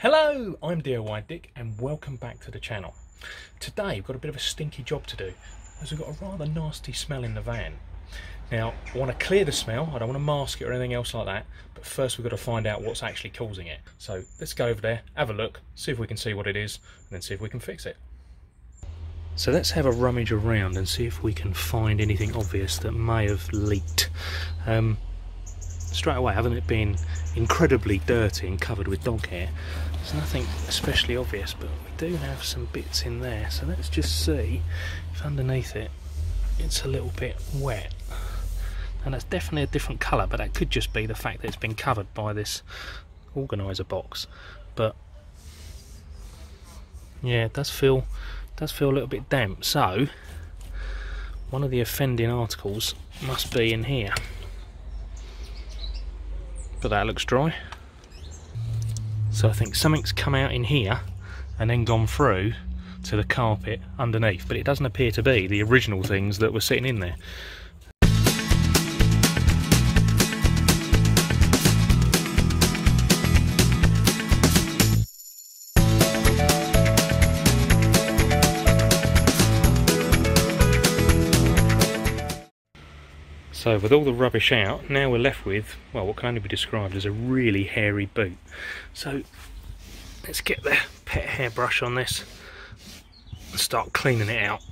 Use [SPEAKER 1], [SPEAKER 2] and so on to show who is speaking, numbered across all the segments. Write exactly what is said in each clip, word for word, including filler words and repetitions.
[SPEAKER 1] Hello, I'm D I Y Dick and welcome back to the channel. Today we've got a bit of a stinky job to do as we've got a rather nasty smell in the van. Now I want to clear the smell, I don't want to mask it or anything else like that, but first we've got to find out what's actually causing it. So let's go over there, have a look, see if we can see what it is and then see if we can fix it. So let's have a rummage around and see if we can find anything obvious that may have leaked. Um, straight away, having it been incredibly dirty and covered with dog hair, there's nothing especially obvious, but we do have some bits in there, so let's just see if underneath it it's a little bit wet. And that's definitely a different colour, but that could just be the fact that it's been covered by this organiser box. But yeah, it does feel does feel a little bit damp, so one of the offending articles must be in here. But that looks dry. So I think something's come out in here and then gone through to the carpet underneath, but it doesn't appear to be the original things that were sitting in there. So with all the rubbish out, now we're left with, well, what can only be described as a really hairy boot. So let's get the pet hairbrush on this and start cleaning it out.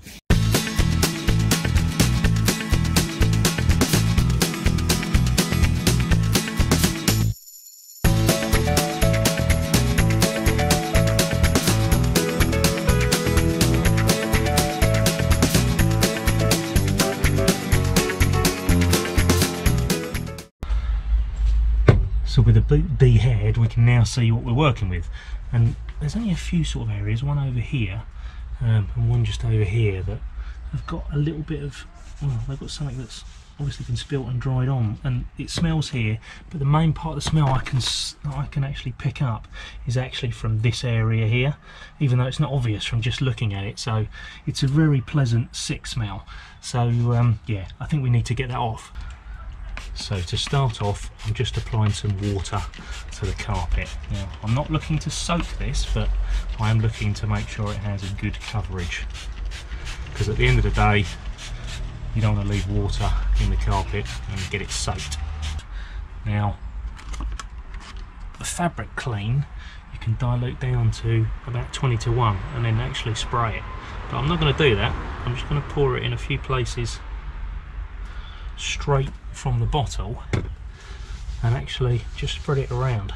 [SPEAKER 1] So with the boot de-haired, we can now see what we're working with, and there's only a few sort of areas, one over here um, and one just over here, that have got a little bit of, well, they've got something that's obviously been spilt and dried on, and it smells here, but the main part of the smell I can I can actually pick up is actually from this area here, even though it's not obvious from just looking at it. So it's a very pleasant sick smell. So um, yeah, I think we need to get that off. So to start off, I'm just applying some water to the carpet. Now, I'm not looking to soak this, but I am looking to make sure it has a good coverage, because at the end of the day, you don't want to leave water in the carpet and get it soaked. Now, the fabric clean, you can dilute down to about twenty to one and then actually spray it. But I'm not going to do that. I'm just going to pour it in a few places straight from the bottle and actually just spread it around.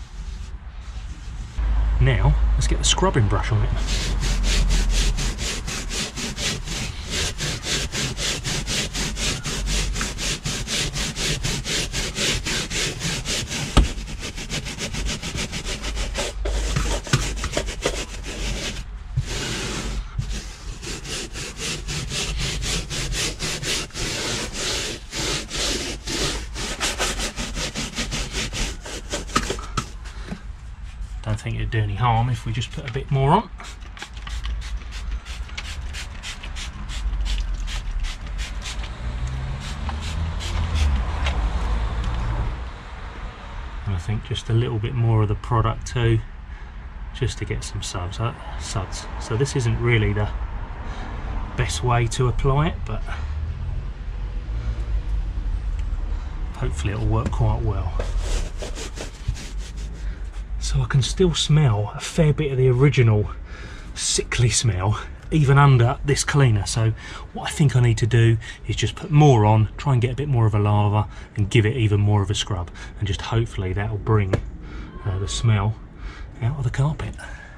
[SPEAKER 1] Now let's get the scrubbing brush on it. I don't think it'd do any harm if we just put a bit more on. And I think just a little bit more of the product too, just to get some subs, uh, suds. So this isn't really the best way to apply it, but hopefully it'll work quite well. So I can still smell a fair bit of the original sickly smell even under this cleaner. So what I think I need to do is just put more on, try and get a bit more of a lather and give it even more of a scrub, and just hopefully that'll bring uh, the smell out of the carpet.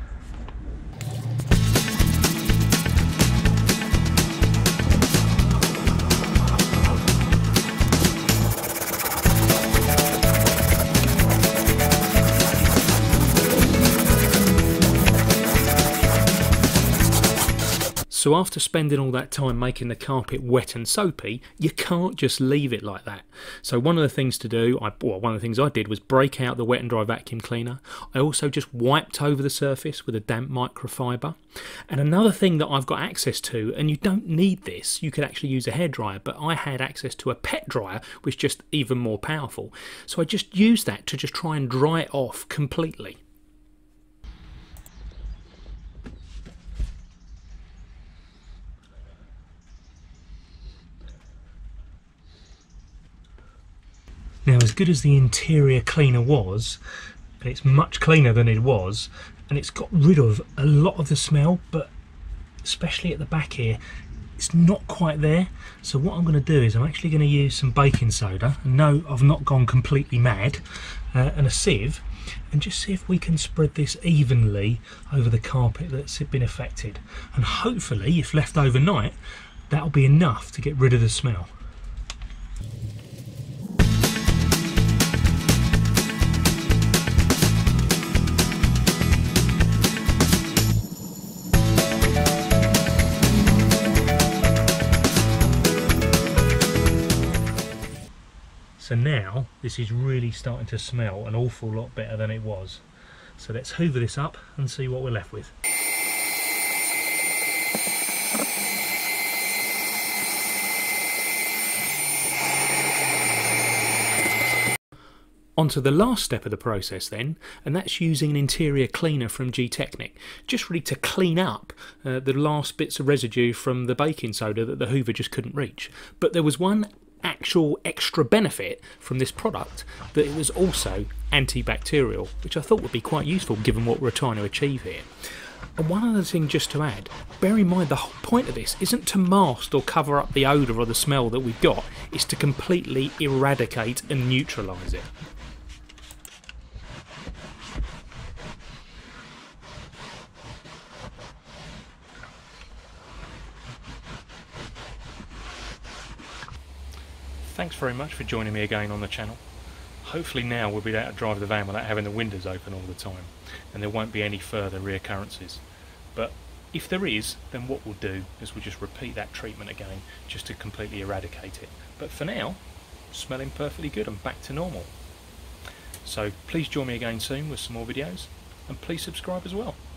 [SPEAKER 1] So after spending all that time making the carpet wet and soapy, you can't just leave it like that. So one of the things to do, I, well, one of the things I did was break out the wet and dry vacuum cleaner. I also just wiped over the surface with a damp microfiber. And another thing that I've got access to, and you don't need this, you could actually use a hairdryer, but I had access to a pet dryer, which is just even more powerful. So I just used that to just try and dry it off completely. Now, as good as the interior cleaner was, and it's much cleaner than it was, and it's got rid of a lot of the smell, but especially at the back here, it's not quite there. So what I'm going to do is I'm actually going to use some baking soda, and no, I've not gone completely mad, uh, and a sieve, and just see if we can spread this evenly over the carpet that's been affected. And hopefully, if left overnight, that'll be enough to get rid of the smell. So now this is really starting to smell an awful lot better than it was. So let's hoover this up and see what we're left with. On to the last step of the process then, and that's using an interior cleaner from G-Technic, just really to clean up uh, the last bits of residue from the baking soda that the hoover just couldn't reach. But there was one actual extra benefit from this product, that it was also antibacterial, which I thought would be quite useful given what we're trying to achieve here. And one other thing just to add, bear in mind the whole point of this isn't to mask or cover up the odour or the smell that we've got, it's to completely eradicate and neutralise it. Thanks very much for joining me again on the channel. Hopefully now we'll be able to drive the van without having the windows open all the time, and there won't be any further reoccurrences. But if there is, then what we'll do is we'll just repeat that treatment again just to completely eradicate it. But for now, smelling perfectly good and back to normal. So please join me again soon with some more videos, and please subscribe as well.